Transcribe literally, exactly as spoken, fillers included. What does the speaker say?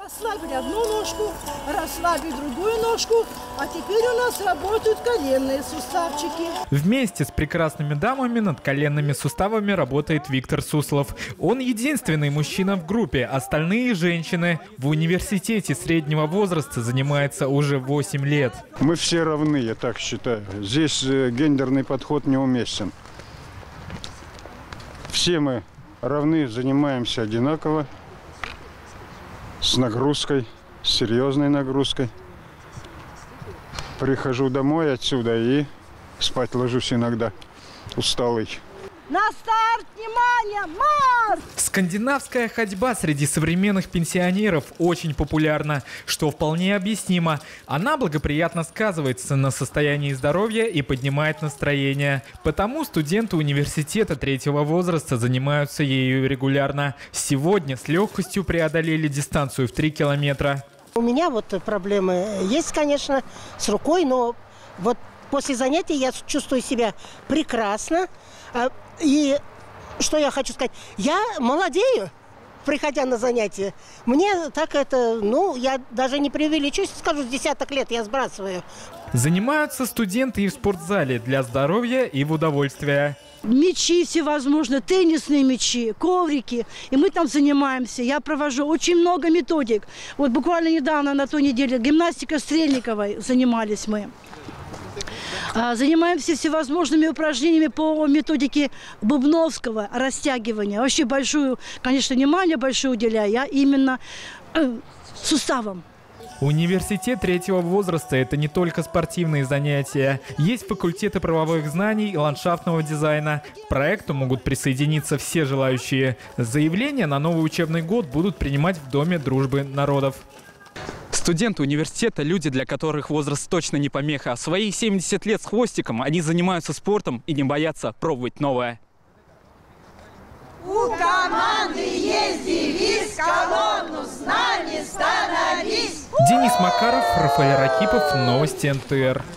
Расслабили одну ножку, расслабили другую ножку, а теперь у нас работают коленные суставчики. Вместе с прекрасными дамами над коленными суставами работает Виктор Суслов. Он единственный мужчина в группе, остальные женщины. В университете среднего возраста занимается уже восемь лет. Мы все равны, я так считаю. Здесь гендерный подход неуместен. Все мы равны, занимаемся одинаково. С нагрузкой, с серьезной нагрузкой. Прихожу домой отсюда и спать ложусь иногда, усталый. На старт, внимание, марш! Скандинавская ходьба среди современных пенсионеров очень популярна, что вполне объяснимо. Она благоприятно сказывается на состоянии здоровья и поднимает настроение. Потому студенты университета третьего возраста занимаются ею регулярно. Сегодня с легкостью преодолели дистанцию в три километра. У меня вот проблемы есть, конечно, с рукой, но вот после занятий я чувствую себя прекрасно. И что я хочу сказать, я молодею, приходя на занятия. Мне так это, ну, я даже не преувеличусь, скажу, с десяток лет я сбрасываю. Занимаются студенты и в спортзале для здоровья и в удовольствие. Мячи всевозможные, теннисные мячи, коврики. И мы там занимаемся. Я провожу очень много методик. Вот буквально недавно, на той неделе, гимнастика Стрельниковой занимались мы. Занимаемся всевозможными упражнениями по методике Бубновского, растягивания. Вообще большую, конечно, внимание большое уделяю я именно э, суставам. Университет третьего возраста – это не только спортивные занятия. Есть факультеты правовых знаний и ландшафтного дизайна. К проекту могут присоединиться все желающие. Заявления на новый учебный год будут принимать в Доме дружбы народов. Студенты университета – люди, для которых возраст точно не помеха. Свои семьдесят лет с хвостиком они занимаются спортом и не боятся пробовать новое. У команды есть девиз: колонну знаний становись. Денис Макаров, Рафаэль Ракипов, новости эн тэ эр.